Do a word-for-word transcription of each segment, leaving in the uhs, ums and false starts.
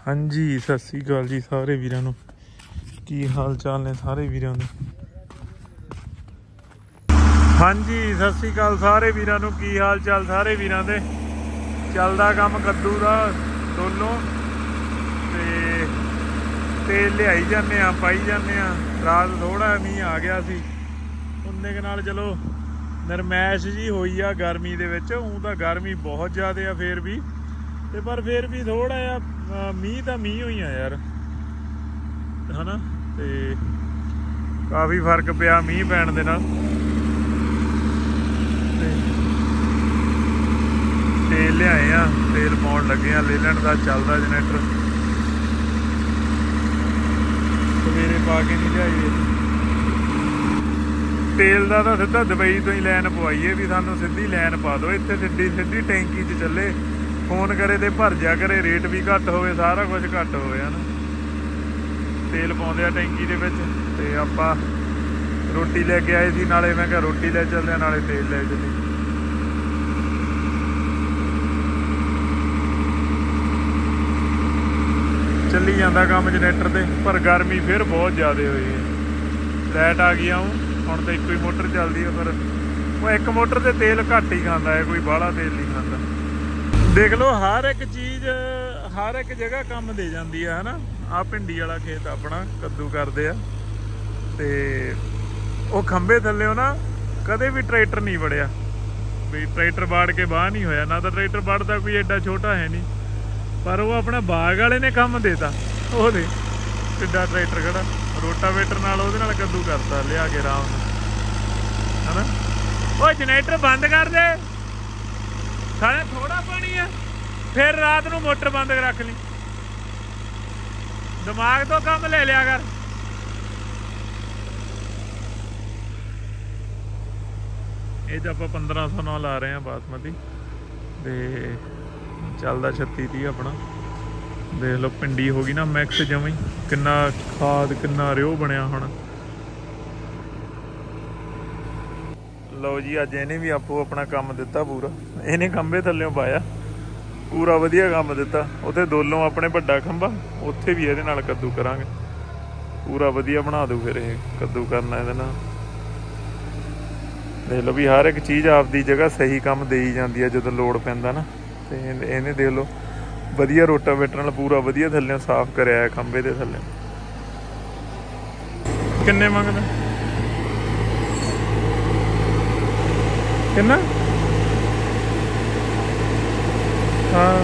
हाँ जी सत श्री अकाल जी सारे वीरां नूं की हाल चाल ने सारे वीरां दे। हाँ जी सत श्री अकाल सारे वीरां नूं की हाल चाल सारे वीरां दे। चलदा काम कद्दू दा दोनों ते तेल लियाई जाने आ पाई जाने आ। रात थोड़ा मींह आ गया सी उन्ने के नाल चलो नरमैश जी होई आ गर्मी दे विच। ऊँ तां गर्मी बहुत ज़्यादा आ फिर भी ते पर फिर भी थोड़ा जिहा मींह तां मींह होई आ यार है ना। ते काफ़ी फर्क पिया मींह पैण दे नाल। तेल लियाए आ तेल पाउण लगे आ लेलैंड दा चलदा जनरेटर सवेरे पा के नहीं लियाइए। तेल दा तां सीधा दुबई तो ही लैन पवाईए भी सानूं सीधी लैन पा दो इत्थे सीधी सीधी टैंकी च चले फोन करे तो भर जा करे रेट भी घट होवे सारा कुछ घट होवे है ना। तेल पाउंदे आ टैंकी दे विच ते आपां रोटी लैके आए सी नाले मैं कहा रोटी लै चलदे आ नाले तेल लै चली। चली जांदा काम जनरेटर ते पर गर्मी फिर बहुत ज़्यादा हुई है। लाइट आ गई हूँ हुण तो एक ही मोटर चलती है पर वो एक मोटर से तेल घट ही खांदा है कोई बाहला तेल नहीं खांदा। देख लो हर एक चीज़ हर एक जगह काम दे जाती है ना। आ भिंडी वाला खेत अपना कद्दू करते आ ते वो खंबे थल्ले ना कदे भी ट्रैक्टर नहीं वड़िया भी ट्रैक्टर बाड़ के बाहर नहीं होया ना। तो ट्रैक्टर बाड़ता कोई एडा छोटा है नहीं पर वो अपना बाग वाले ने काम देता वो दे किड्डा ट्रैक्टर खड़ा रोटावेटर नाल ओहदे नाल कद्दू करता लिया के आराम है ना। वो जनरेटर बंद कर दे सारे थोड़ा पानी है फिर रात नूं मोटर बंद रख ली दिमाग तो काम ले लिया कर। ये जो आप पंद्रह सौ नौ ला रहे हैं बासमती ते चलदा छत्ती तीह अपना। देख लो भिंडी हो गई ना मैक्स जमी किन्ना खाद किन्ना रिओ बनया हुण। लो जी अज इन्हें भी आपो अपना काम दिता पूरा इन्हें खंबे थल्लों पाया पूरा वधिया काम दिता। उत्थे दोलों अपने बड़ा खंबा उत्थे भी ये नाल कद्दू करांगे पूरा वधिया बना दू फिर ये कद्दू करना ये नाल। देख लो भी हर एक चीज़ आपदी जगह सही काम दे ही जाती है जो लोड़ पैंदा ना। तो इन्हें देख लो वधिया रोटावेटर नाल पूरा वधिया थल्लों साफ कराया है खंबे दे थल्ले। किन्ने मंगदा किन्ना हाँ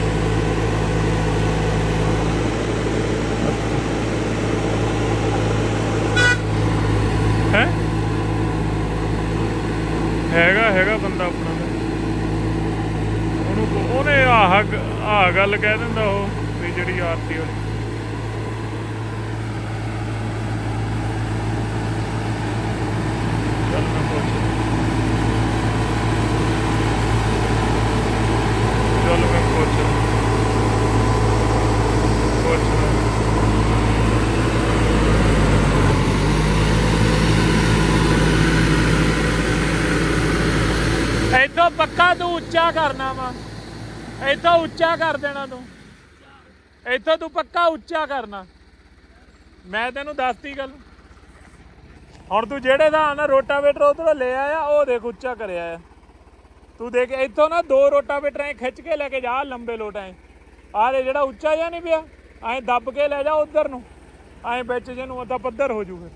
है हैगा हैगा बंदा अपना उन्हें आह आह गल कह दिंदा वो भी जिहड़ी आरती वाली। चल मैं पुछ चल मैं पुछ पुछ इथों पक्का तू उच्चा करना वा इथों उच्चा कर देना तू इथों तू पक्का उच्चा करना। मैं तेनू दसती गल हुण तू जेड़े दा ना रोटावेटर उधरों ले आया वो देख उच्चा करया है तू देख इथों ना दो रोटावेटर ऐ खिच के लेके जा लंबे लोट ऐ आ दे जेड़ा उच्चा जा नहीं पिया ऐ दब के ले जा उधर नू ऐ बिच जिहनूं अद्धा पद्धर हो जू। फिर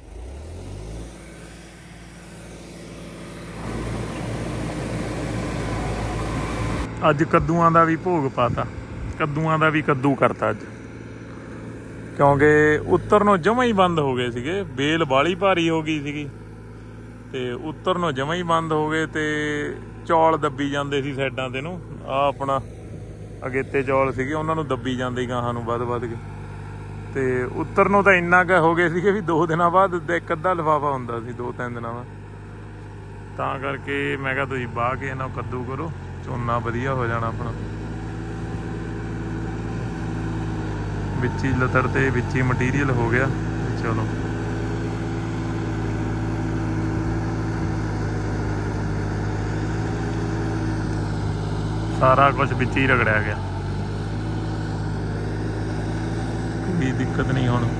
अज कद्दूआं दा भी भोग पाता कद्दूआं दा भी कद्दू करता अज क्योंकि उतरनों जमा ही बंद हो गए सीगे बेल बाली भारी हो गई सीगी ते उतरनों जमा ही बंद हो गए ते चौल दब्बी जाते सी साइडां ते नूं आ अपना अगेते चौल सीगे उन्हां नूं दब्बी जाते गाहां नूं वध वध के ते उतरनों तां इन्ना क हो गए सीगे भी दो दिनां बाद एक अद्धा लिफाफा हुंदा सी दो तीन दिनां बाद। तां करके मैं कहा तुसीं बाह के इन्हां कद्दू करो झोना वधिया हो जाना अपना। विची लतड़ते विची मटीरियल हो गया चलो सारा कुछ विच ही रगड़िया गया। कोई दिक्कत नहीं हुण।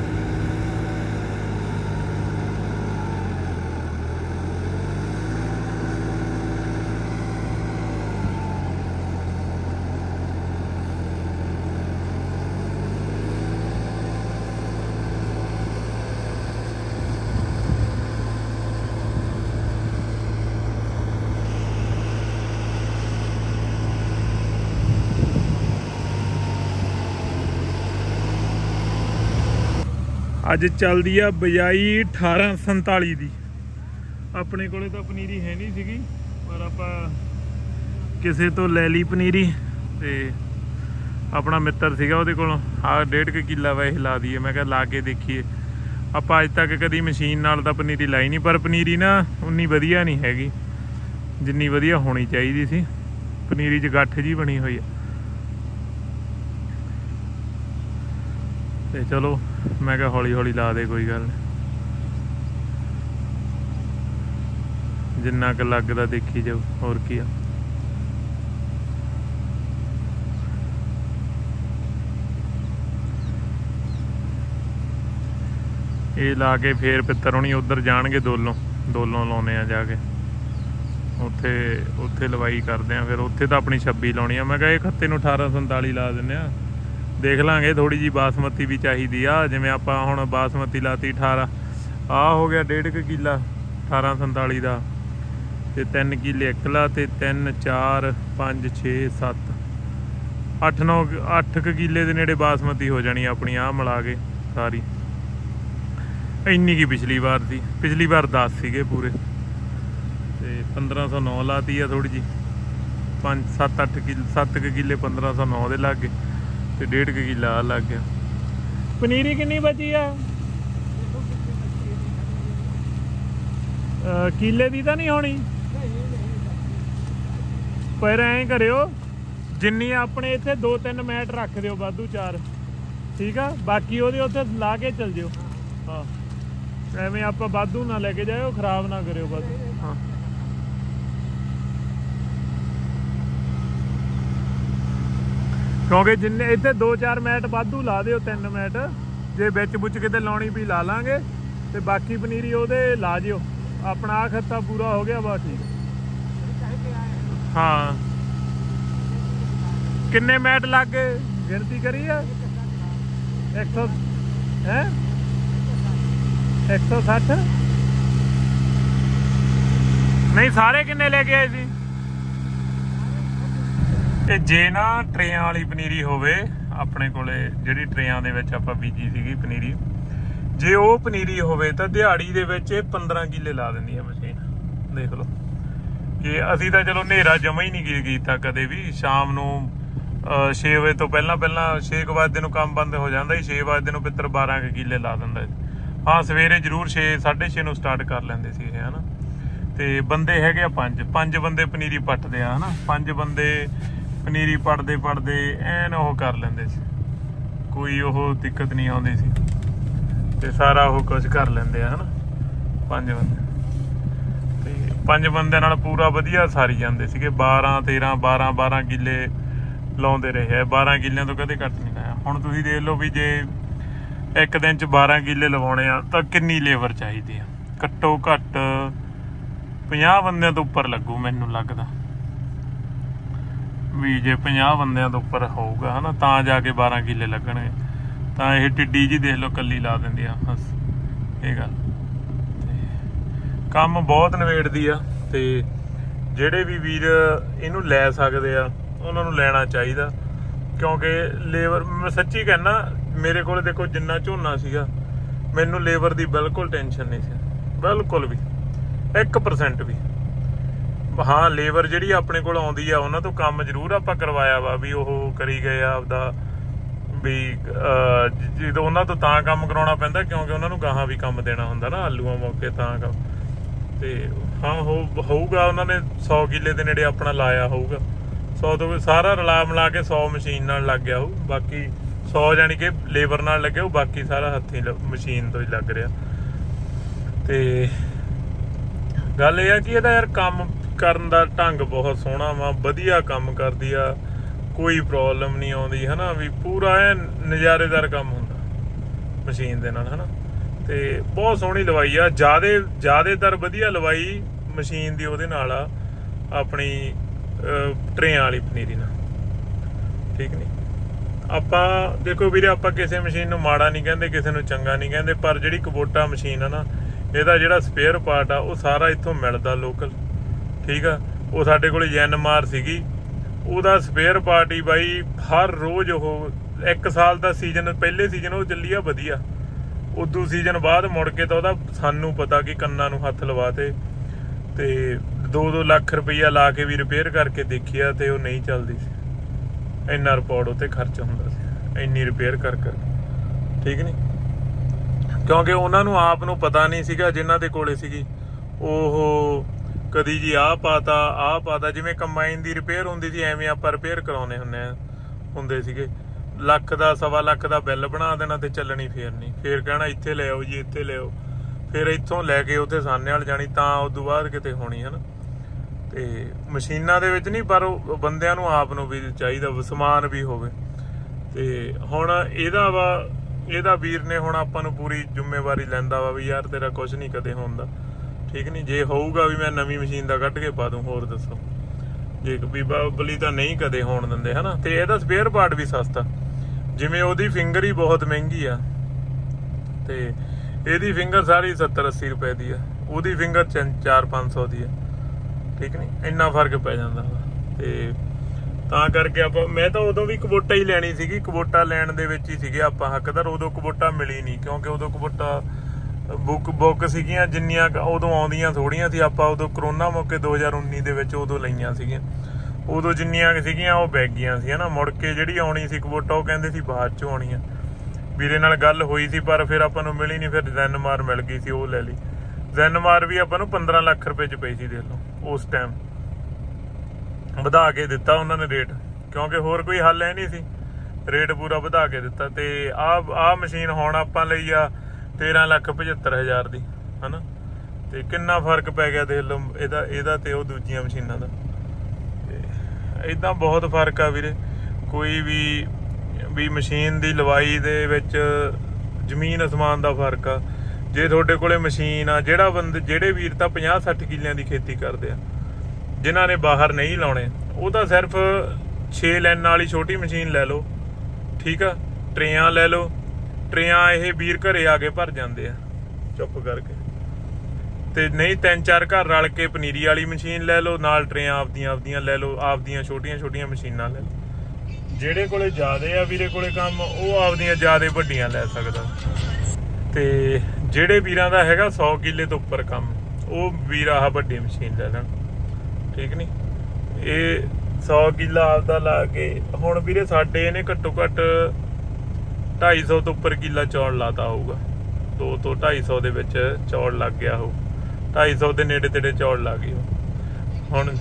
अज चलती है बजाई अठारह संताली की। अपने कोले तो पनीरी है नहीं सी, पर आप किसी तो ले ली पनीरी। तो अपना मित्र सीगा उहदे कोलों आ डेढ़ क किला वैसे ला दिए। मैं कहा ला के देखिए। आप अज तक कभी मशीन नाल तां पनीरी लाई नहीं, पर पनीरी ना उन्नी वधिया नहीं हैगी जिन्नी वधिया होनी चाहिए सी। पनीरी च गठ जी बनी हुई है। तो चलो मैं क्या हौली हौली ला दे, कोई गल नहीं, जिन्ना क लगदा देखी जाओ, होर की आ। ये ला के फिर पित्तर होनी उधर जाणगे दोलों दोलों लाने आ जाके उत्थे उत्थे लवाई करते हैं। फिर उत्थे तो अपनी छब्बी लाउणी आ। मैं कहा खत्ते नूं अठारह संताली ला दिंदे आ, देख लांगे। थोड़ी जी बासमती भी चाहिए आ, जिवें आपां हुण बासमती लाती अठारह, आ हो गया डेढ़ क किला अठारह संताली का। तो तीन किले एक ला, तो तीन चार पाँच छे सत्त अठ नौ अठ क किले के नेड़े बासमती हो जानी अपनी आ मिला के सारी। इन्नी की पिछली बार थी, पिछली बार दस सीगे पूरे। तो पंद्रह सौ नौ लाती है थोड़ी जी, पाँच सत्त अठ किले सत्त क किले पंद्रह सौ नौ के लग गए, तो डेढ़ क किला लग गया। पनीरी कितनी बची है? किले की तो नहीं होनी, पर ऐ करियो जिन्नी अपने इत्थे दो तीन मैट रख दिओ वाधू चार, ठीक है। बाकी वो उत्थे ला के चल जाओ। हाँ एवें आप वाधू ना लेके जाओ, खराब ना करियो वाधू। हाँ क्योंकि जिन्ने इतने दो चार मैट वाधू ला दिओ, तीन मैट जे बिच बुच किते लाउणी भी ला लांगे, तो बाकी पनीरी ओहदे ला जिओ। अपना आ खत्ता पूरा हो गया बस ठीक। हाँ किन्ने मैट लग गए गिनती करी है? एक सौ है एक सौ सठ नहीं, सारे किन्ने लेके आए सी? ते जे ना ट्रेयां वाली पनीरी होवे अपने कोले, जिहड़ी ट्रेयां दे विच आपां बीजी सीगी पनीरी, जे वो पनीरी होवे तां दिहाड़ी दे विच पंद्रह किले ला दिंदी है मशीन। देख लो कि असीं तां चलो नेरा जमा ही नहीं कीता कदे भी। शाम नूं छे बजे तो पहलां पहलां छे क बजे नूं काम बंद हो जांदा, छे बजे नूं पित्तर बारह क किले ला दिंदा। हाँ सवेरे जरूर छे साढ़े छे नूं स्टार्ट कर लैंदे सी है ना। ते बंदे हैगे पंज पंज बंदे पनीरी पट्टदे आ ना, पंज बंदे पनीरी पढ़ते पढ़ते एन ओह कर लेंदे सी, कोई ओह दिक्कत नहीं आउंदी सी, ते सारा ओह कुछ कर लेंदे है ना पंज बंदे। ते पंज बंदे नाल पूरा वधिया सारी जांदे सीगे। बारह तेरह बारह बारह किले लाउंदे रहे, बारह किलियां तो कदे घट नहीं लाया। हुण तुसीं देख लो भी जे एक दिन च बारह किले लवाउणे आ तां किन्नी लेबर चाहीदी आ? घट्टो घट्ट पचास बंदियां तो उपर लगू मैनूं लगदा भी। जे पचास बंदियां तो उपर होऊगा है ना तां जाके बारह किले लगणगे। तां इह टिड्डी जी देख लो कल्ली ला दिंदी आ बस, ये गल काम बहुत नवेड़दी आ। ते ਜਿਹੜੇ भी वीर इनू लै सकदे आ उन्हां नूं लैना चाहिदा, क्योंकि लेबर मैं सच्ची कहना मेरे कोल देखो जिन्ना झोना सीगा मैनू लेबर की बिल्कुल टेंशन नहीं सी, बिल्कुल भी एक परसेंट भी। हाँ लेबर जिहड़ी अपने कोल आउंदी आ उन्हां तों काम जरूर आपां करवाया वा भी ओह करी गए आपदा भी जो उन्हां तों तां काम कराउणा पैंदा क्योंकि उन्हां नूं गाहां भी काम देना हुंदा ना आलूआं मौके तां काम। ते हाँ हो होऊगा उन्होंने सौ किले के नेड़े अपना लाया होऊगा, सौ तो सारा रला मिला के सौ मशीन नाल लग गया हो, बाकी सौ जानी कि लेबर नाल लगे हो, बाकी सारा हत्थी मशीन तो ही लग रहा। ते गल यह कि इहदा यार काम करन दा ढंग बहुत सोहना वा, वधिया काम करदी आ, कोई प्रॉब्लम नहीं आउंदी है ना भी, पूरा ऐ नज़ारेदार काम हुंदा। ਮਸ਼ੀਨ ਦੇ ਨਾਲ ਹਨਾ। ਤੇ ਬਹੁਤ ਸੋਹਣੀ ਲਵਾਈ ਆ, ਜ਼ਿਆਦੇ ਜ਼ਿਆਦਾਤਰ ਵਧੀਆ ਲਵਾਈ ਮਸ਼ੀਨ ਦੀ ਉਹਦੇ ਨਾਲ ਆ ਆਪਣੀ ਟਰੇਆਂ ਵਾਲੀ ਪਨੀਰੀ ਨਾਲ। ਠੀਕ ਨਹੀਂ, ਆਪਾਂ ਦੇਖੋ ਵੀਰੇ ਆਪਾਂ ਕਿਸੇ ਮਸ਼ੀਨ ਨੂੰ ਮਾੜਾ ਨਹੀਂ ਕਹਿੰਦੇ, ਕਿਸੇ ਨੂੰ ਚੰਗਾ ਨਹੀਂ ਕਹਿੰਦੇ, ਪਰ ਜਿਹੜੀ ਕੁਬੋਟਾ ਮਸ਼ੀਨ ਆ ਨਾ ਇਹਦਾ ਜਿਹੜਾ ਸਪੇਅਰ ਪਾਰਟ ਆ ਉਹ ਸਾਰਾ ਇੱਥੋਂ ਮਿਲਦਾ ਲੋਕਲ। ਠੀਕ ਆ, ਉਹ ਸਾਡੇ ਕੋਲ ਜੈਨਮਾਰ ਸੀਗੀ, ਉਹਦਾ ਸਪੇਅਰ ਪਾਰਟ ਹੀ ਬਾਈ ਹਰ ਰੋਜ਼ ਉਹ ਇੱਕ ਸਾਲ ਦਾ ਸੀਜ਼ਨ, ਪਹਿਲੇ ਸੀਜ਼ਨ ਉਹ ਚੱਲੀ ਆ ਵਧੀਆ, ਉਦੋਂ ਸੀਜ਼ਨ ਬਾਅਦ ਮੁੜ ਕੇ ਤਾਂ ਉਹਦਾ ਸਾਨੂੰ ਪਤਾ ਕਿ ਕੰਨਾਂ ਨੂੰ ਹੱਥ ਲਵਾ ਤੇ ਤੇ ਦੋ ਦੋ ਲੱਖ ਰੁਪਈਆ ਲਾ ਕੇ ਵੀ ਰਿਪੇਅਰ ਕਰਕੇ ਦੇਖੀ ਆ ਤੇ ਉਹ ਨਹੀਂ ਚੱਲਦੀ ਸੀ। ਇੰਨਾ ਰਿਪੋਰਟ ਉੱਤੇ ਖਰਚ ਹੁੰਦਾ ਸੀ ਇੰਨੀ ਰਿਪੇਅਰ ਕਰ ਕਰ। ਠੀਕ ਨਹੀਂ, ਕਿਉਂਕਿ ਉਹਨਾਂ ਨੂੰ ਆਪ ਨੂੰ ਪਤਾ ਨਹੀਂ ਸੀਗਾ ਜਿਨ੍ਹਾਂ ਦੇ ਕੋਲੇ ਸੀਗੀ, ਉਹ ਕਦੀ ਜੀ ਆਹ ਪਾਤਾ ਆਹ ਪਾਤਾ। ਜਿਵੇਂ ਕੰਬਾਈਨ ਦੀ ਰਿਪੇਅਰ ਹੁੰਦੀ ਸੀ ਐਵੇਂ ਆਪਾਂ ਰਿਪੇਅਰ ਕਰਾਉਂਦੇ ਹੁੰਦੇ ਆ ਹੁੰਦੇ ਸੀਗੇ। ਲੱਖ ਦਾ ਸਵਾ ਲੱਖ ਦਾ ਬਿੱਲ ਬਣਾ ਦੇਣਾ ਤੇ ਚੱਲਣੀ ਫੇਰ ਨਹੀਂ, ਫੇਰ ਕਹਿਣਾ ਇੱਥੇ ਲੈ ਆਓ ਜੀ ਇੱਥੇ ਲੈ ਆਓ, ਫਿਰ ਇੱਥੋਂ ਲੈ ਕੇ ਉੱਥੇ ਸਾਨੇ ਵਾਲ ਜਾਣੀ ਤਾਂ ਉਦੋਂ ਬਾਅਦ ਕਿਤੇ ਹੋਣੀ ਹੈ ਨਾ। ਤੇ ਮਸ਼ੀਨਾਂ ਦੇ ਵਿੱਚ ਨਹੀਂ, ਪਰ ਉਹ ਬੰਦਿਆਂ ਨੂੰ ਆਪ ਨੂੰ ਵੀ ਚਾਹੀਦਾ ਸਮਾਨ ਵੀ ਹੋਵੇ। ਤੇ ਹੁਣ ਇਹਦਾ ਵਾ ਇਹਦਾ ਵੀਰ ਨੇ ਹੁਣ ਆਪਾਂ ਨੂੰ ਪੂਰੀ ਜ਼ਿੰਮੇਵਾਰੀ ਲੈਂਦਾ ਵਾ ਵੀ ਯਾਰ ਤੇਰਾ ਕੁਛ ਨਹੀਂ ਕਦੇ ਹੁੰਦਾ। ਠੀਕ ਨਹੀਂ, ਜੇ ਹੋਊਗਾ ਵੀ ਮੈਂ ਨਵੀਂ ਮਸ਼ੀਨ ਦਾ ਕੱਢ ਕੇ ਪਾ ਦੂੰ, ਹੋਰ ਦੱਸੋ। ਜੇ ਬੀਬਾ ਬਲੀ ਤਾਂ ਨਹੀਂ ਕਦੇ ਹੋਣ ਦਿੰਦੇ ਹਨਾ। ਤੇ ਇਹਦਾ ਸਪੇਅਰ ਪਾਰਟ ਵੀ ਸਸਤਾ, ਜਿਵੇਂ ਉਹਦੀ ਫਿੰਗਰ ਹੀ ਬਹੁਤ ਮਹਿੰਗੀ ਆ ਤੇ ਇਹਦੀ ਫਿੰਗਰ ਸਾਰੀ ਸੱਤਰ ਅੱਸੀ ਰੁਪਏ ਦੀ ਆ, ਉਹਦੀ ਫਿੰਗਰ ਚਾਰ ਪੰਜ ਸੌ ਦੀ ਆ। ਠੀਕ ਨਹੀਂ, ਇੰਨਾ ਫਰਕ ਪੈ ਜਾਂਦਾ ਵਾ। ਤੇ ਤਾਂ ਕਰਕੇ ਆਪਾਂ ਮੈਂ ਤਾਂ ਉਦੋਂ ਵੀ ਕਬੋਟਾ ਹੀ ਲੈਣੀ ਸੀਗੀ, ਕਬੋਟਾ ਲੈਣ ਦੇ ਵਿੱਚ ਹੀ ਸੀਗੇ ਆਪਾਂ ਹੱਕਦਾਰ। ਉਦੋਂ ਕਬੋਟਾ ਮਿਲੀ ਨਹੀਂ, ਕਿਉਂਕਿ ਉਦੋਂ ਕਬੋਟਾ ਬੁੱਕ ਬੁੱਕ ਸੀਗੀਆਂ ਜਿੰਨੀਆਂ ਉਦੋਂ ਆਉਂਦੀਆਂ ਥੋੜੀਆਂ ਸੀ। ਆਪਾਂ ਉਦੋਂ ਕਰੋਨਾ ਮੌਕੇ ਦੋ ਹਜ਼ਾਰ ਉੱਨੀ ਦੇ ਵਿੱਚ ਉਦੋਂ ਲਈਆਂ ਸੀਗੀਆਂ, ਉਦੋਂ ਜਿੰਨੀਆਂ ਸੀਗੀਆਂ ਉਹ ਬੈਗ ਗਈਆਂ ਸੀ ਹਨਾ। ਮੁੜ ਕੇ ਜਿਹੜੀ ਆਉਣੀ ਸੀ ਕਬੋਟਾ ਉਹ ਕਹਿੰਦੇ ਸੀ ਬਾਅਦ ਚੋਂ ਆਉਣੀ ਆ। ਵੀਰੇ ਨਾਲ ਗੱਲ ਹੋਈ ਸੀ ਪਰ ਫਿਰ ਆਪਾਂ ਨੂੰ ਮਿਲੀ ਨਹੀਂ, ਫਿਰ ਜੈਨਮਾਰ ਮਿਲ ਗਈ ਸੀ ਉਹ ਲੈ ਲਈ। ਜੈਨਮਾਰ ਵੀ ਆਪਾਂ ਨੂੰ ਪੰਦਰਾਂ ਲੱਖ ਰੁਪਏ ਚ ਪਈ ਸੀ ਦੇਖ ਲਓ ਉਸ ਟਾਈਮ, ਵਧਾ ਕੇ ਦਿੱਤਾ ਉਹਨਾਂ ਨੇ ਰੇਟ, ਕਿਉਂਕਿ ਹੋਰ ਕੋਈ ਹੱਲ ਹੈ ਨਹੀਂ ਸੀ, ਰੇਟ ਪੂਰਾ ਵਧਾ ਕੇ ਦਿੱਤਾ। ਤੇ ਆਹ ਆਹ ਮਸ਼ੀਨ ਹੁਣ ਆਪਾਂ ਲਈ ਆ ਤੇਰਾਂ ਲੱਖ ਪਝੱਤਰ ਹਜ਼ਾਰ ਦੀ ਹਨਾ। ਤੇ ਕਿੰਨਾ ਫਰਕ ਪੈ ਗਿਆ ਦੇਖ ਲਓ ਇਹਦਾ ਇਹਦਾ ਤੇ ਉਹ ਦੂਜੀਆਂ ਮਸ਼ੀਨਾਂ ਦਾ। ਏਦਾਂ ਬਹੁਤ ਫਰਕ ਆ ਵੀਰੇ, ਕੋਈ ਵੀ ਵੀ ਮਸ਼ੀਨ ਦੀ ਲਵਾਈ ਦੇ ਵਿੱਚ ਜ਼ਮੀਨ ਅਸਮਾਨ ਦਾ ਫਰਕ ਆ। ਜੇ ਤੁਹਾਡੇ ਕੋਲੇ ਮਸ਼ੀਨ ਆ, ਜਿਹੜਾ ਬੰਦੇ ਜਿਹੜੇ ਵੀਰ ਤਾਂ ਪੰਜਾਹ ਸੱਠ ਕਿੱਲਿਆਂ ਦੀ ਖੇਤੀ ਕਰਦੇ ਆ, ਜਿਨ੍ਹਾਂ ਨੇ ਬਾਹਰ ਨਹੀਂ ਲਾਉਣੇ, ਉਹ ਤਾਂ ਸਿਰਫ ਛੇ ਲਾਈਨਾਂ ਵਾਲੀ ਛੋਟੀ ਮਸ਼ੀਨ ਲੈ ਲਓ। ਠੀਕ ਆ, ਟਰੇਆਂ ਲੈ ਲਓ, ਟਰੇਆਂ ਇਹ ਵੀਰ ਘਰੇ ਆ ਕੇ ਭਰ ਜਾਂਦੇ ਆ ਚੁੱਪ ਕਰਕੇ। ਤੇ ਨਹੀਂ ਤਿੰਨ ਚਾਰ ਘਰ ਰਲ ਕੇ ਪਨੀਰੀ ਵਾਲੀ ਮਸ਼ੀਨ ਲੈ ਲਓ, ਨਾਲ ਟਰੇਆਂ ਆਪਦੀਆਂ ਆਪਦੀਆਂ ਲੈ ਲਓ, ਆਪਦੀਆਂ ਛੋਟੀਆਂ ਛੋਟੀਆਂ ਮਸ਼ੀਨਾਂ ਲੈ ਲਓ। ਜਿਹੜੇ ਕੋਲੇ ਜ਼ਿਆਦੇ ਆ ਵੀਰੇ ਕੋਲੇ ਕੰਮ, ਉਹ ਆਪਦੀਆਂ ਜ਼ਿਆਦੇ ਵੱਡੀਆਂ ਲੈ ਸਕਦਾ। ਤੇ ਜਿਹੜੇ ਵੀਰਾਂ ਦਾ ਹੈਗਾ ਸੌ ਕਿੱਲੇ ਤੋਂ ਉੱਪਰ ਕੰਮ, ਉਹ ਵੀਰ ਆਹ ਵੱਡੀ ਮਸ਼ੀਨ ਲੈ ਲੈਣ। ਠੀਕ ਨਹੀਂ, ਇਹ ਸੌ ਕਿੱਲਾ ਆਪਦਾ ਲਾ ਕੇ ਹੁਣ ਵੀਰੇ ਸਾਡੇ ਇਹਨੇ ਘੱਟੋ ਘੱਟ ਢਾਈ ਸੌ ਤੋਂ ਉੱਪਰ ਕਿੱਲਾ ਚੌਲ ਲਾਤਾ ਹੋਊਗਾ, ਦੋ ਤੋਂ ਢਾਈ ਸੌ ਦੇ ਵਿੱਚ ਚੌਲ ਲੱਗ ਗਿਆ ਹੋਊ, ਢਾਈ ਸੌ ਦੇ ਨੇੜੇ ਤੇੜੇ ਚੌਲ ਲੱਗ ਗਏ ਹੁਣ।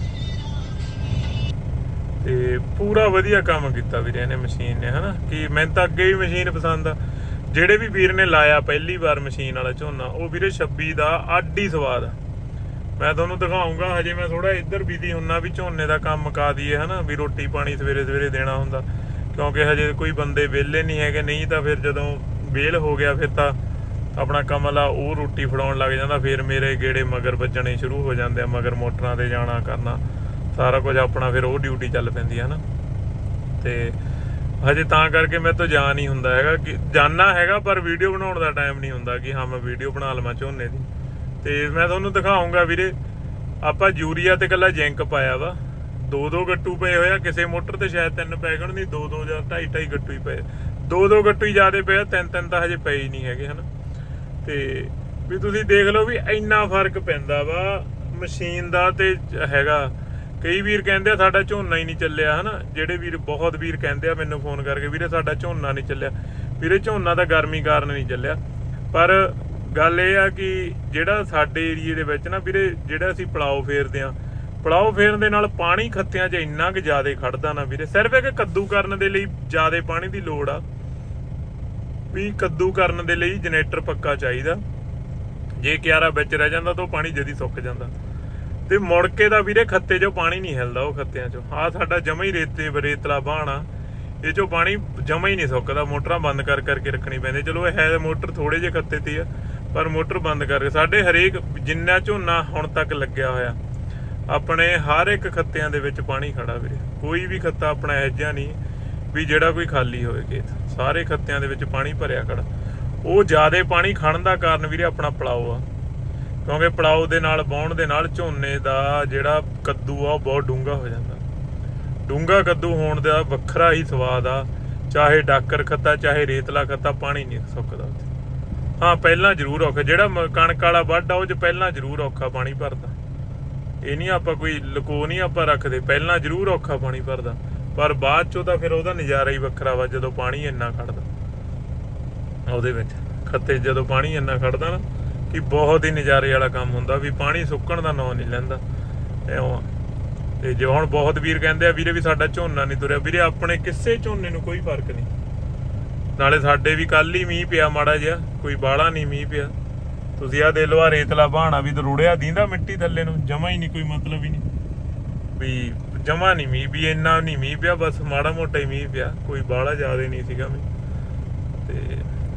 ਤੇ ਪੂਰਾ ਵਧੀਆ ਕੰਮ ਕੀਤਾ ਵੀਰੇ ਇਹਨੇ ਮਸ਼ੀਨ ਨੇ ਹਨਾ। ਕਿ ਮੈਨੂੰ ਤਾਂ ਅੱਗੇ ਹੀ ਮਸ਼ੀਨ ਪਸੰਦ ਆ। ਜਿਹੜੇ ਵੀ ਵੀਰ ਨੇ ਲਾਇਆ ਪਹਿਲੀ ਵਾਰ ਮਸ਼ੀਨ ਵਾਲਾ ਝੋਨਾ, ਉਹ ਵੀਰੇ ਛੱਬੀ ਦਾ ਅੱਡ ਹੀ ਸਵਾਦ ਆ। ਮੈਂ ਤੁਹਾਨੂੰ ਦਿਖਾਊਂਗਾ, ਹਜੇ ਮੈਂ ਥੋੜਾ ਇੱਧਰ ਬਿਜ਼ੀ ਹੁੰਨਾ ਵੀ ਝੋਨੇ ਦਾ ਕੰਮ ਮੁਕਾ ਦਈਏ ਹਨਾ, ਵੀ ਰੋਟੀ ਪਾਣੀ ਸਵੇਰੇ ਸਵੇਰੇ ਦੇਣਾ ਹੁੰਦਾ, ਕਿਉਂਕਿ ਹਜੇ ਕੋਈ ਬੰਦੇ ਵਿਹਲੇ ਨਹੀਂ ਹੈਗੇ। ਨਹੀਂ ਤਾਂ ਫਿਰ ਜਦੋਂ ਵਿਹਲ ਹੋ ਗਿਆ ਫਿਰ ਤਾਂ ਆਪਣਾ ਕਮਲਾ ਉਹ ਰੋਟੀ ਫੜਾਉਣ ਲੱਗ ਜਾਂਦਾ, ਫਿਰ ਮੇਰੇ ਗੇੜੇ ਮਗਰ ਵੱਜਣੇ ਸ਼ੁਰੂ ਹੋ ਜਾਂਦੇ ਆ, ਮਗਰ ਮੋਟਰਾਂ ਤੇ ਜਾਣਾ ਕਰਨਾ ਸਾਰਾ ਕੁਝ ਆਪਣਾ, ਫਿਰ ਉਹ ਡਿਊਟੀ ਚੱਲ ਪੈਂਦੀ ਹੈ ਨਾ। ਤੇ ਹਜੇ ਤਾਂ ਕਰਕੇ ਮੇਰੇ ਤੋਂ ਜਾ ਨਹੀਂ ਹੁੰਦਾ ਹੈਗਾ, ਕਿ ਜਾਣਾ ਹੈਗਾ ਪਰ ਵੀਡੀਓ ਬਣਾਉਣ ਦਾ ਟਾਈਮ ਨਹੀਂ ਹੁੰਦਾ ਕਿ ਹਾਂ ਮੈਂ ਵੀਡੀਓ ਬਣਾ ਲਵਾਂ ਝੋਨੇ ਦੀ। ਤੇ ਮੈਂ ਤੁਹਾਨੂੰ ਦਿਖਾਊਂਗਾ ਵੀਰੇ, ਆਪਾਂ ਯੂਰੀਆ ਤੇ ਇਕੱਲਾ ਜਿੰਕ ਪਾਇਆ ਵਾ, ਦੋ ਦੋ ਗੱਟੂ ਪਏ ਹੋਇਆ, ਕਿਸੇ ਮੋਟਰ ਤੇ ਸ਼ਾਇਦ ਤਿੰਨ ਪੈ ਗਏ ਨਹੀਂ, ਦੋ ਦੋ ਜਾਂ ਢਾਈ ਢਾਈ ਗੱਟੂ ਹੀ ਪਏ, ਦੋ ਦੋ ਗੱਟੂ ਹੀ ਜ਼ਿਆਦਾ ਪਏ, ਤਿੰਨ ਤਿੰਨ ਤਾਂ ਹਜੇ ਪਏ ਹੀ ਨਹੀਂ ਹੈਗੇ ਹਨਾ। ਤੇ ਵੀ ਤੁਸੀਂ ਦੇਖ ਲਓ ਵੀ ਇੰਨਾ ਫਰਕ ਪੈਂਦਾ ਵਾ ਮਸ਼ੀਨ ਦਾ ਤੇ ਹੈਗਾ। ਕਈ ਵੀਰ ਕਹਿੰਦੇ ਆ ਸਾਡਾ ਝੋਨਾ ਹੀ ਨਹੀਂ ਚੱਲਿਆ ਹਨਾ, ਜਿਹੜੇ ਵੀਰ ਬਹੁਤ ਵੀਰ ਕਹਿੰਦੇ ਆ ਮੈਨੂੰ ਫੋਨ ਕਰਕੇ ਵੀਰੇ ਸਾਡਾ ਝੋਨਾ ਨਹੀਂ ਚੱਲਿਆ। ਵੀਰੇ ਝੋਨਾ ਤਾਂ ਗਰਮੀ ਕਾਰਨ ਨਹੀਂ ਚੱਲਿਆ, ਪਰ ਗੱਲ ਇਹ ਆ ਕਿ ਜਿਹੜਾ ਸਾਡੇ ਏਰੀਏ ਦੇ ਵਿੱਚ ਨਾ ਵੀਰੇ, ਜਿਹੜਾ ਅਸੀਂ ਪਲਾਓ ਫੇਰਦੇ ਆ, ਪਲਾਓ ਫੇਰਨ ਦੇ ਨਾਲ ਪਾਣੀ ਖੱਤਿਆਂ 'ਚ ਇੰਨਾ ਕੁ ਜ਼ਿਆਦਾ ਖੜਦਾ ਨਾ ਵੀਰੇ, ਸਿਰਫ ਇੱਕ ਕੱਦੂ ਕਰਨ ਦੇ ਲਈ ਜ਼ਿਆਦਾ ਪਾਣੀ ਦੀ ਲੋੜ ਆ। ਵੀ ਕੱਦੂ ਕਰਨ ਦੇ ਲਈ ਜਨਰੇਟਰ ਪੱਕਾ ਚਾਹੀਦਾ, ਜੇ ਕਿਆਰਾ ਵਿੱਚ ਰਹਿ ਜਾਂਦਾ ਤਾਂ ਉਹ ਪਾਣੀ ਜਦੀ ਸੁੱਕ ਜਾਂਦਾ। ਤੇ ਮੁੜ ਕੇ ਦਾ ਵੀਰੇ ਖੱਤੇ 'ਚੋਂ ਪਾਣੀ ਨਹੀਂ ਹਿਲਦਾ, ਉਹ ਖੱਤਿਆਂ 'ਚੋਂ। ਆਹ ਸਾਡਾ ਜਮਾ ਹੀ ਰੇਤੇ ਰੇਤਲਾ ਬਾਣ ਆ, ਇਹ ਚੋਂ ਪਾਣੀ ਜਮਾ ਹੀ ਨਹੀਂ ਸੁੱਕਦਾ, ਮੋਟਰਾਂ ਬੰਦ ਕਰ ਕਰਕੇ ਰੱਖਣੀ ਪੈਂਦੀ। ਚਲੋ ਇਹ ਹੈ ਮੋਟਰ ਥੋੜੇ ਜਿਹੇ ਖੱਤੇ ਤੇ ਆ, ਪਰ ਮੋਟਰ ਬੰਦ ਕਰਕੇ ਸਾਡੇ ਹਰੇਕ ਜਿੰਨਾ ਝੋਨਾ ਹੁਣ ਤੱਕ ਲੱਗਿਆ ਹੋਇਆ ਆਪਣੇ ਹਰ ਇੱਕ ਖੱਤਿਆਂ ਦੇ ਵਿੱਚ ਪਾਣੀ ਖੜਾ ਵੀਰੇ। ਕੋਈ ਵੀ ਖੱਤਾ ਆਪਣਾ ਇਹੋ ਜਿਹਾ ਨਹੀਂ ਵੀ ਜਿਹੜਾ ਕੋਈ ਖਾਲੀ ਹੋਵੇ ਖੇਤ, ਸਾਰੇ ਖੱਤਿਆਂ ਦੇ ਵਿੱਚ ਪਾਣੀ ਭਰਿਆ ਖੜਾ। ਉਹ ਜ਼ਿਆਦਾ ਪਾਣੀ ਖੜਨ ਦਾ ਕਾਰਨ ਵੀਰੇ ਆਪਣਾ ਪਲਾਓ ਆ, ਕਿਉਂਕਿ ਪਲਾਓ ਦੇ ਨਾਲ ਵਾਹੁਣ ਦੇ ਨਾਲ ਝੋਨੇ ਦਾ ਜਿਹੜਾ ਕੱਦੂ ਆ ਉਹ ਬਹੁਤ ਡੂੰਘਾ ਹੋ ਜਾਂਦਾ। ਡੂੰਘਾ ਕੱਦੂ ਹੋਣ ਦਾ ਵੱਖਰਾ ਹੀ ਸਵਾਦ ਆ, ਚਾਹੇ ਡਾਕਰ ਖੱਤਾ ਚਾਹੇ ਰੇਤਲਾ ਖੱਤਾ, ਪਾਣੀ ਨਹੀਂ ਸੁੱਕਦਾ ਉੱਥੇ। ਹਾਂ ਪਹਿਲਾਂ ਜ਼ਰੂਰ ਔਖਾ, ਜਿਹੜਾ ਕਣਕ ਵਾਲਾ ਵੱਢ ਆ ਉਹ 'ਚ ਪਹਿਲਾਂ ਜ਼ਰੂਰ ਔਖਾ ਪਾਣੀ ਭਰਦਾ, ਇਹ ਨਹੀਂ ਆਪਾਂ ਕੋਈ ਲੁਕੋ ਨਹੀਂ ਆਪਾਂ ਰੱਖਦੇ, ਪਹਿਲਾਂ ਜ਼ਰੂਰ ਔਖਾ ਪਾਣੀ ਭਰਦਾ, ਪਰ ਬਾਅਦ 'ਚੋਂ ਤਾਂ ਫਿਰ ਉਹਦਾ ਨਜ਼ਾਰਾ ਹੀ ਵੱਖਰਾ ਵਾ ਜਦੋਂ ਪਾਣੀ ਇੰਨਾ ਖੜਦਾ ਉਹਦੇ ਵਿੱਚ ਖੱਤੇ। ਜਦੋਂ ਪਾਣੀ ਇੰਨਾ ਖੜਦਾ ਨਾ ਕਿ ਬਹੁਤ ਹੀ ਨਜ਼ਾਰੇ ਵਾਲਾ ਕੰਮ ਹੁੰਦਾ, ਵੀ ਪਾਣੀ ਸੁੱਕਣ ਦਾ ਨਾਂ ਨਹੀਂ ਲੈਂਦਾ ਇਉਂ। ਤੇ ਜੇ ਹੁਣ ਬਹੁਤ ਵੀਰ ਕਹਿੰਦੇ ਆ ਵੀਰੇ ਵੀ ਸਾਡਾ ਝੋਨਾ ਨਹੀਂ ਤੁਰਿਆ, ਵੀਰੇ ਆਪਣੇ ਕਿਸੇ ਝੋਨੇ ਨੂੰ ਕੋਈ ਫਰਕ ਨਹੀਂ। ਨਾਲੇ ਸਾਡੇ ਵੀ ਕੱਲ ਹੀ ਮੀਂਹ ਪਿਆ ਮਾੜਾ ਜਿਹਾ, ਕੋਈ ਬਾਹਲਾ ਨਹੀਂ ਮੀਂਹ ਪਿਆ। ਤੁਸੀਂ ਆਹ ਦੇ ਲਓ, ਆ ਰੇਤਲਾ ਬਹਾਣਾ ਵੀ ਰੁੜਿਆ ਦੀਂਦਾ ਮਿੱਟੀ ਥੱਲੇ ਨੂੰ, ਜਮਾ ਹੀ ਨਹੀਂ, ਕੋਈ ਮਤਲਬ ਹੀ ਨਹੀਂ ਵੀ ਜਮਾ ਨਹੀਂ ਮੀਂਹ ਵੀ ਇੰਨਾ ਨਹੀਂ ਮੀਂਹ ਪਿਆ, ਬਸ ਮਾੜਾ ਮੋਟਾ ਹੀ ਮੀਂਹ ਪਿਆ, ਕੋਈ ਬਾਹਲਾ ਜ਼ਿਆਦਾ ਨਹੀਂ ਸੀਗਾ ਮੀਂਹ। ਤੇ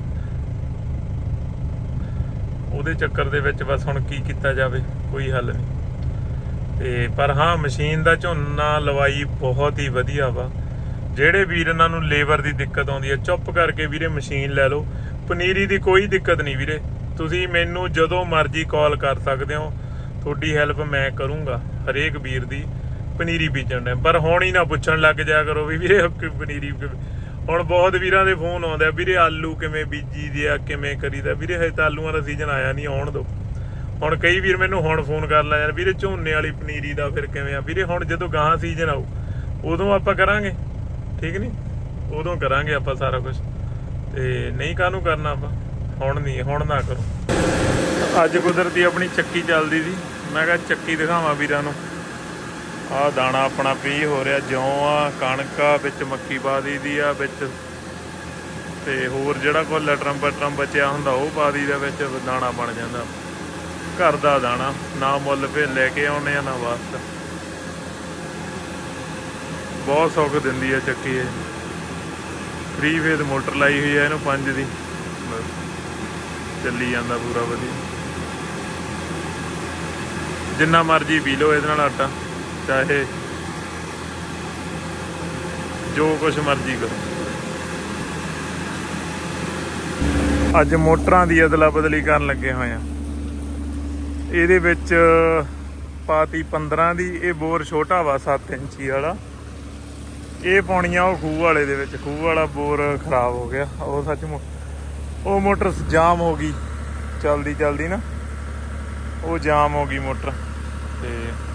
ਉਹਦੇ ਚੱਕਰ ਦੇ ਵਿੱਚ ਬਸ ਹੁਣ ਕੀ ਕੀਤਾ ਜਾਵੇ, ਕੋਈ ਹੱਲ ਨਹੀਂ। ਤੇ ਪਰ ਹਾਂ ਮਸ਼ੀਨ ਦਾ ਝੋਨਾ ਲਵਾਈ ਬਹੁਤ ਹੀ ਵਧੀਆ ਵਾ। ਜਿਹੜੇ ਵੀਰ ਇਹਨਾਂ ਨੂੰ ਲੇਬਰ ਦੀ ਦਿੱਕਤ ਆਉਂਦੀ ਹੈ ਚੁੱਪ ਕਰਕੇ ਵੀਰੇ ਮਸ਼ੀਨ ਲੈ ਲਓ। ਪਨੀਰੀ ਦੀ ਕੋਈ ਦਿੱਕਤ ਨਹੀਂ ਵੀਰੇ, ਤੁਸੀਂ ਮੈਨੂੰ ਜਦੋਂ ਮਰਜ਼ੀ ਕਾਲ ਕਰ ਸਕਦੇ ਹੋ, ਤੁਹਾਡੀ ਹੈਲਪ ਮੈਂ ਕਰੂੰਗਾ ਹਰੇਕ ਵੀਰ ਦੀ ਪਨੀਰੀ ਬੀਜਣ ਟਾਈਮ। ਪਰ ਹੁਣ ਹੀ ਨਾ ਪੁੱਛਣ ਲੱਗ ਜਾਇਆ ਕਰੋ ਵੀ ਵੀਰੇ ਪਨੀਰੀ, ਹੁਣ ਬਹੁਤ ਵੀਰਾਂ ਦੇ ਫੋਨ ਆਉਂਦੇ ਆ ਵੀਰੇ ਆਲੂ ਕਿਵੇਂ ਬੀਜੀ ਦੇ ਆ, ਕਿਵੇਂ ਕਰੀਦਾ। ਵੀਰੇ ਹਜੇ ਤਾਂ ਆਲੂਆਂ ਦਾ ਸੀਜ਼ਨ ਆਇਆ ਨਹੀਂ, ਆਉਣ ਦਿਓ। ਹੁਣ ਕਈ ਵੀਰ ਮੈਨੂੰ ਹੁਣ ਫੋਨ ਕਰ ਲੈ ਯਾਰ ਵੀਰੇ ਝੋਨੇ ਵਾਲੀ ਪਨੀਰੀ ਦਾ ਫਿਰ ਕਿਵੇਂ ਆ। ਵੀਰੇ ਹੁਣ ਜਦੋਂ ਗਾਹਾਂ ਸੀਜ਼ਨ ਆਊ ਉਦੋਂ ਆਪਾਂ ਕਰਾਂਗੇ, ਠੀਕ ਨਹੀਂ, ਉਦੋਂ ਕਰਾਂਗੇ ਆਪਾਂ ਸਾਰਾ ਕੁਝ। ਤੇ ਨਹੀਂ ਕਾਹਨੂੰ ਕਰਨਾ ਆਪਾਂ, ਹੁਣ ਨਹੀਂ, ਹੁਣ ਨਾ ਕਰੋ। ਅੱਜ ਕੁਦਰਤੀ ਆਪਣੀ ਚੱਕੀ ਚੱਲਦੀ ਸੀ, ਮੈਂ ਕਿਹਾ ਚੱਕੀ ਦਿਖਾਵਾਂ ਵੀਰਾਂ ਨੂੰ। ਆਹ ਦਾਣਾ ਆਪਣਾ ਪੀ ਹੋ ਰਿਹਾ, ਜੌਂ ਆ, ਕਣਕ ਆ, ਵਿੱਚ ਮੱਕੀ ਪਾ ਦੀ ਦੀ ਆ ਵਿੱਚ, ਤੇ ਹੋਰ ਜਿਹੜਾ ਕੋਈ ਲਟਰਮ ਪਟਰਮ ਬਚਿਆ ਹੁੰਦਾ ਉਹ ਪਾ ਦੀ ਦਾ ਵਿੱਚ, ਦਾਣਾ ਬਣ ਜਾਂਦਾ ਘਰ ਦਾ ਦਾਣਾ। ਨਾ ਮੁੱਲ ਫਿਰ ਲੈ ਕੇ ਆਉਣੇ ਆ ਨਾ ਵਾਸਤਾ। ਬਹੁਤ ਸੁੱਖ ਦਿੰਦੀ ਆ ਚੱਕੀ ਇਹ। ਫ੍ਰੀ ਫੇਜ਼ ਮੋਟਰ ਲਾਈ ਹੋਈ ਆ ਇਹਨੂੰ ਪੰਜ ਦੀ, ਚੱਲੀ ਜਾਂਦਾ ਪੂਰਾ ਵਧੀਆ। ਜਿੰਨਾ ਮਰਜ਼ੀ ਪੀ ਲਓ ਇਹਦੇ ਨਾਲ ਆਟਾ, ਚਾਹੇ ਜੋ ਕੁਛ ਮਰਜ਼ੀ ਕਰੋ। ਅੱਜ ਮੋਟਰਾਂ ਦੀ ਅਦਲਾ ਬਦਲੀ ਕਰਨ ਲੱਗੇ ਹੋਏ ਆ। ਇਹਦੇ ਵਿੱਚ ਪਾਤੀ ਪੰਦਰਾਂ ਦੀ, ਇਹ ਬੋਰ ਛੋਟਾ ਵਾ ਸੱਤ ਇੰਚੀ ਵਾਲਾ, ਇਹ ਪਾਉਣੀ ਆ ਉਹ ਖੂਹ ਵਾਲੇ ਦੇ ਵਿੱਚ। ਖੂਹ ਵਾਲਾ ਬੋਰ ਖਰਾਬ ਹੋ ਗਿਆ, ਉਹ ਸੱਚ ਉਹ ਮੋਟਰ ਜਾਮ ਹੋ ਗਈ ਚਲਦੀ ਚਲਦੀ ਨਾ, ਉਹ ਜਾਮ ਹੋ ਗਈ ਮੋਟਰ। ਤੇ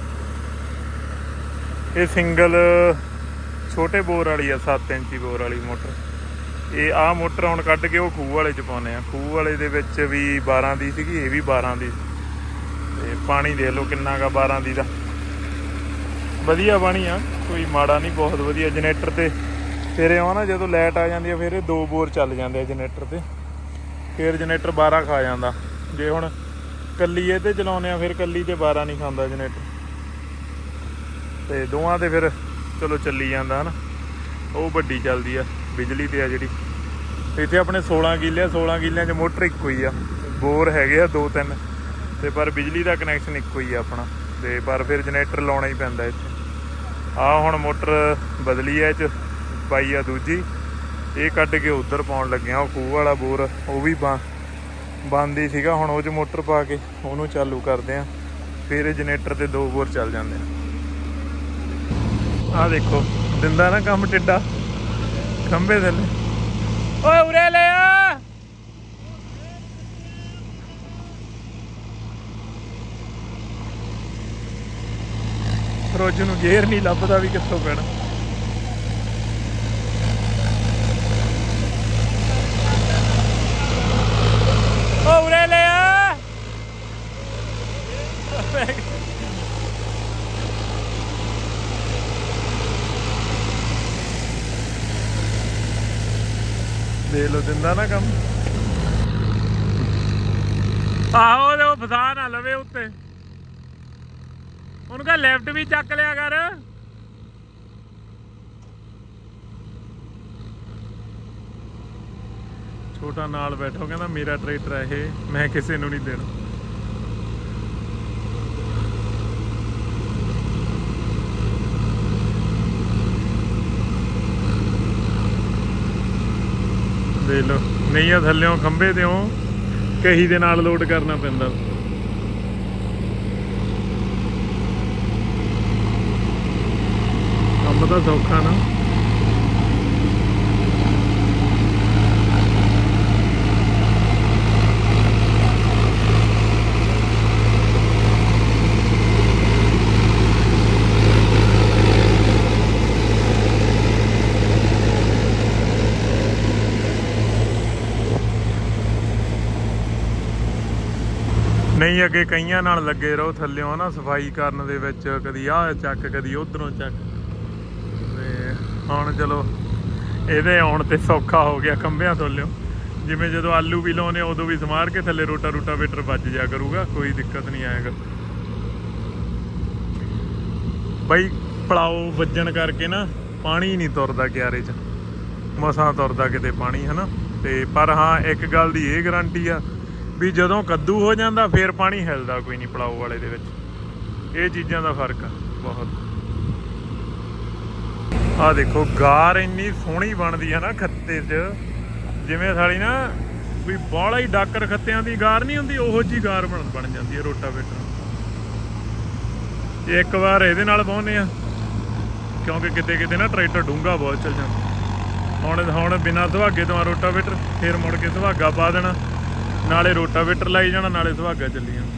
ਇਹ ਸਿੰਗਲ ਛੋਟੇ ਬੋਰ ਵਾਲੀ ਆ, ਸੱਤ ਇੰਚੀ ਬੋਰ ਵਾਲੀ ਮੋਟਰ। ਇਹ ਆਹ ਮੋਟਰ ਹੁਣ ਕੱਢ ਕੇ ਉਹ ਖੂਹ ਵਾਲੇ 'ਚ ਪਾਉਂਦੇ ਆ। ਖੂਹ ਵਾਲੇ ਦੇ ਵਿੱਚ ਵੀ ਬਾਰਾਂ ਦੀ ਸੀਗੀ, ਇਹ ਵੀ ਬਾਰਾਂ ਦੀ। ਤੇ ਪਾਣੀ ਦੇਖ ਲਓ ਕਿੰਨਾ ਗਾ ਬਾਰਾਂ ਦੀ ਦਾ, ਵਧੀਆ ਪਾਣੀ ਆ, ਕੋਈ ਮਾੜਾ ਨਹੀਂ, ਬਹੁਤ ਵਧੀਆ। ਜਨਰੇਟਰ ਤੇ ਫਿਰ ਇਉਂ ਨਾ ਜਦੋਂ ਲਾਈਟ ਆ ਜਾਂਦੀ ਆ ਫਿਰ ਇਹ ਦੋ ਬੋਰ ਚੱਲ ਜਾਂਦੇ ਆ ਜਨਰੇਟਰ ਤੇ, ਫਿਰ ਜਨਰੇਟਰ ਬਾਰਾਂ ਖਾ ਜਾਂਦਾ। ਜੇ ਹੁਣ ਕੱਲੀ ਇਹ ਤੇ ਚਲਾਉਂਦੇ ਆ ਫਿਰ ਕੱਲੀ ਤੇ ਬਾਰਾਂ ਨਹੀਂ ਖਾਂਦਾ ਜਨਰੇਟਰ, ਤੇ ਦੋਵਾਂ ਤੇ ਫਿਰ ਚਲੋ ਚੱਲੀ ਜਾਂਦਾ ਹੈ ਨਾ। ਉਹ ਵੱਡੀ ਚੱਲਦੀ ਆ ਬਿਜਲੀ ਤੇ ਆ ਜਿਹੜੀ। ਇੱਥੇ ਆਪਣੇ ਸੋਲਾਂ ਕਿੱਲੇ ਆ, ਸੋਲਾਂ ਕਿੱਲਿਆਂ 'ਚ ਮੋਟਰ ਇੱਕੋ ਹੀ ਆ, ਬੋਰ ਹੈਗੇ ਆ ਦੋ ਤਿੰਨ, ਤੇ ਪਰ ਬਿਜਲੀ ਦਾ ਕਨੈਕਸ਼ਨ ਇੱਕੋ ਹੀ ਆ ਆਪਣਾ। ਤੇ ਪਰ ਫਿਰ ਜਨਰੇਟਰ ਲਾਉਣਾ ਹੀ ਪੈਂਦਾ ਇੱਥੇ। ਆਹ ਹੁਣ ਮੋਟਰ ਬਦਲੀ ਆ, ਇਹ 'ਚ ਪਾਈ ਆ ਦੂਜੀ, ਇਹ ਕੱਢ ਕੇ ਉੱਧਰ ਪਾਉਣ ਲੱਗੇ ਆ। ਉਹ ਖੂਹ ਵਾਲਾ ਬੋਰ ਉਹ ਵੀ ਬੰ ਬੰਦ ਹੀ ਸੀਗਾ, ਹੁਣ ਉਹ 'ਚ ਮੋਟਰ ਪਾ ਕੇ ਉਹਨੂੰ ਚਾਲੂ ਕਰਦੇ ਆ, ਫਿਰ ਇਹ ਜਨਰੇਟਰ ਤੇ ਦੋ ਬੋਰ ਚੱਲ ਜਾਂਦੇ ਆ। ਆਹ ਦੇਖੋ ਦਿੰਦਾ ਨਾ ਕੰਮ ਟਿੱਡਾ ਖੰਭੇ ਥੱਲੇ। ਓਏ ਉਰੇ ਲੈ ਆ, ਰੋਜ਼ ਨੂੰ ਗੇਰ ਨਹੀਂ ਲੱਭਦਾ ਵੀ ਕਿੱਥੋਂ ਪੈਣਾ। ਓ ਉਰੇ ਲੈ ਆ, ਦੇ ਲੋ ਦਿੰਦਾ ਨਾ ਕੰਮ। ਆਹੋ ਤੇ ਉਹ ਫਸਾ ਨਾ ਲਵੇ ਉੱਤੇ, ਉਹਨੂੰ ਕਹ ਲੈਫਟ ਵੀ ਚੱਕ ਲਿਆ ਕਰ। ਛੋਟਾ ਨਾਲ ਬੈਠੋ ਕਹਿੰਦਾ ਮੇਰਾ ਟਰੈਕਟਰ ਹੈ ਇਹ, ਮੈਂ ਕਿਸੇ ਨੂੰ ਨਹੀਂ ਦੇਣਾ। ਦੇਖ ਲਓ ਨਹੀਂ ਆ ਥੱਲਿਓਂ ਖੰਭੇ ਦਿਓ ਕਹੀ ਦੇ ਨਾਲ ਲੋਡ ਕਰਨਾ ਪੈਂਦਾ। ਕੰਮ ਤਾਂ ਸੌਖਾ ਨਾ। ਨਹੀਂ ਅੱਗੇ ਕਈਆਂ ਨਾਲ ਲੱਗੇ ਰਹੋ ਥੱਲਿਓਂ ਨਾ ਸਫਾਈ ਕਰਨ ਦੇ ਵਿੱਚ, ਕਦੀ ਆਹ ਚੱਕ ਕਦੀ ਉਧਰੋਂ ਚੱਕ। ਤੇ ਹੁਣ ਚਲੋ ਇਹਦੇ ਆਉਣ ਤੇ ਸੌਖਾ ਹੋ ਗਿਆ ਖੰਭਿਆਂ ਥੱਲਿਓਂ। ਜਿਵੇਂ ਜਦੋਂ ਆਲੂ ਵੀ ਲਾਉਣੇ ਉਦੋਂ ਵੀ ਸਮਾਰ ਕੇ ਥੱਲੇ ਰੋਟਾ ਰੂਟਾਵੇਟਰ ਵੱਜ ਜਾ ਕਰੂਗਾ, ਕੋਈ ਦਿੱਕਤ ਨਹੀਂ ਆਏਗਾ। ਬਈ ਪਲਾਓ ਵੱਜਣ ਕਰਕੇ ਨਾ ਪਾਣੀ ਨਹੀਂ ਤੁਰਦਾ ਕਿਆਰੇ 'ਚ, ਮਸਾਂ ਤੁਰਦਾ ਕਿਤੇ ਪਾਣੀ ਹੈ ਨਾ। ਤੇ ਪਰ ਹਾਂ ਇੱਕ ਗੱਲ ਦੀ ਇਹ ਗਰੰਟੀ ਆ ਵੀ ਜਦੋਂ ਕੱਦੂ ਹੋ ਜਾਂਦਾ ਫਿਰ ਪਾਣੀ ਹਿਲਦਾ ਕੋਈ ਨਹੀਂ ਪਲਾਓ ਵਾਲੇ ਦੇ ਵਿੱਚ। ਇਹ ਚੀਜ਼ਾਂ ਦਾ ਫਰਕ ਆ ਬਹੁਤ। ਆਹ ਦੇਖੋ ਗਾਰ ਇੰਨੀ ਸੋਹਣੀ ਬਣਦੀ ਹੈ ਨਾ ਖੱਤੇ 'ਚ, ਜਿਵੇਂ ਸਾਲੀ ਨਾ ਵੀ ਬਾਹਲਾ ਹੀ ਡਾਕਰ ਖੱਤਿਆਂ ਦੀ ਗਾਰ ਨਹੀਂ ਹੁੰਦੀ, ਉਹੋ ਜਿਹੀ ਗਾਰ ਬਣ ਬਣ ਜਾਂਦੀ ਹੈ ਰੋਟਾਵੇਟਰ। ਇੱਕ ਵਾਰ ਇਹਦੇ ਨਾਲ ਵਾਹੁੰਦੇ ਆ ਕਿਉਂਕਿ ਕਿਤੇ ਕਿਤੇ ਨਾ ਟਰੈਕਟਰ ਡੂੰਘਾ ਬਹੁਤ ਚੱਲ ਜਾਂਦਾ। ਹੁਣ ਹੁਣ ਬਿਨਾਂ ਸੁਹਾਗੇ ਤੋਂ ਆ ਰੋਟਾਵੇਟਰ, ਫਿਰ ਮੁੜ ਕੇ ਸੁਹਾਗਾ ਪਾ ਦੇਣਾ, ਨਾਲੇ ਰੋਟਾਵੇਟਰ ਲਾਈ ਜਾਣਾ ਨਾਲੇ ਸੁਹਾਗਾ ਚੱਲੀ ਜਾਣਾ।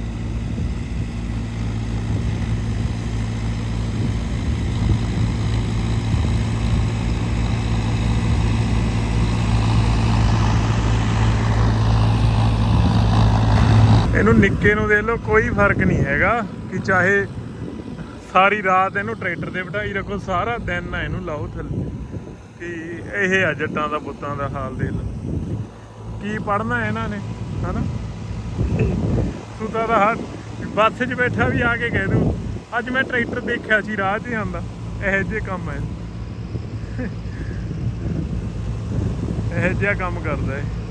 ਇਹਨੂੰ ਨਿੱਕੇ ਨੂੰ ਦੇਖ ਲਓ ਕੋਈ ਫਰਕ ਨਹੀਂ ਹੈਗਾ ਕਿ ਚਾਹੇ ਸਾਰੀ ਰਾਤ ਇਹਨੂੰ ਟਰੈਕਟਰ ਤੇ ਬਿਠਾਈ ਰੱਖੋ, ਸਾਰਾ ਦਿਨ ਨਾ ਇਹਨੂੰ ਲਾਓ ਥੱਲੇ। ਕਿ ਇਹ ਆ ਜੱਟਾਂ ਦਾ ਪੁੱਤਾਂ ਦਾ ਹਾਲ ਦੇਖ ਲਓ। ਕੀ ਪੜ੍ਹਨਾ ਇਹਨਾਂ ਨੇ ਹਨਾ। ਤੂੰ ਤਾਂ ਹਰ ਬੱਸ 'ਚ ਬੈਠਾ ਵੀ ਆ ਕੇ ਕਹਿ ਦੂੰ ਅੱਜ ਮੈਂ ਟਰੈਕਟਰ ਦੇਖਿਆ ਸੀ ਰਾਹ 'ਚ ਆਉਂਦਾ। ਇਹੋ ਜਿਹੇ ਕੰਮ ਹੈ, ਇਹੋ ਜਿਹਾ ਕੰਮ ਕਰਦਾ ਹੈ।